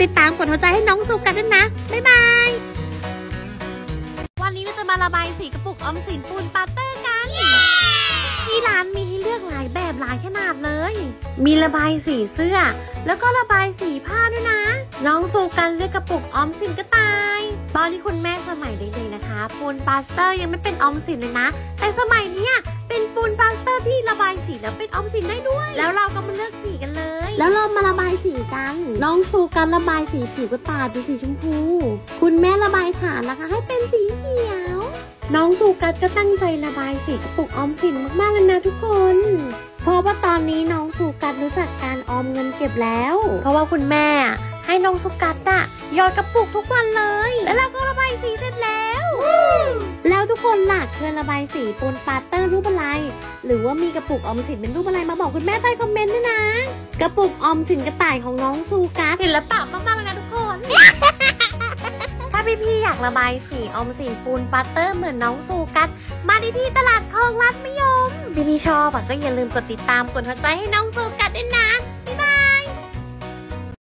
ติดตามกดหัวใจให้น้องสุกันด้วยนะบ๊ายบายวันนี้เราจะมาระบายสีกระปุกออมสินปูนปาเตอร์กันที่ร้านมีให้เลือกหลายแบบหลายขนาดเลยมีระบายสีเสื้อแล้วก็ระบายสีผ้าด้วยนะน้องสุกันเลือกกระปุกออมสินกระต่ายตอนที่คุณแม่สมัยเด็กๆนะคะปูนปาสเตอร์ยังไม่เป็นออมสินเลยนะแต่สมัยนี้เป็นปูนปาสเตอร์ที่ระบายสีแล้วเป็นออมสินได้ด้วยแล้วเราก็มาเลือกสีกันเลยแล้วเรามาระบายสีกันน้องสุกันระบายสีผิวกระต่ายเป็นสีชมพูคุณแม่ระบายฐานนะคะให้เป็นสีเขียวน้องสุกันก็ตั้งใจระบายสีกระปุกออมสินมากๆเลยนะทุกคนเพราะว่าตอนนี้น้องสุกันรู้จักการออมเงินเก็บแล้วเพราะว่าคุณแม่ให้น้องสุกัดหยอดกระปุกทุกวันเลยแล้วเราก็ระบายสีเสร็จแล้วแล้วทุกคนล่ะเคยระบายสีปูนปาเตอร์รูปอะไรหรือว่ามีกระปุกออมสินเป็นรูปอะไรมาบอกคุณแม่ใต้คอมเมนต์ด้วยนะกระปุกออมสินกระต่ายของน้องสุกัดศิลปะมากๆเลยนะทุกคน ถ้าพี่ๆอยากระบายสีออมสินปูนปาเตอร์เหมือนน้องสุกัดมาที่ตลาดคลองลาดมะยมพี่ชอบก็อย่าลืมกดติดตามกดหัวใจให้น้องสุกัดด้วยนะ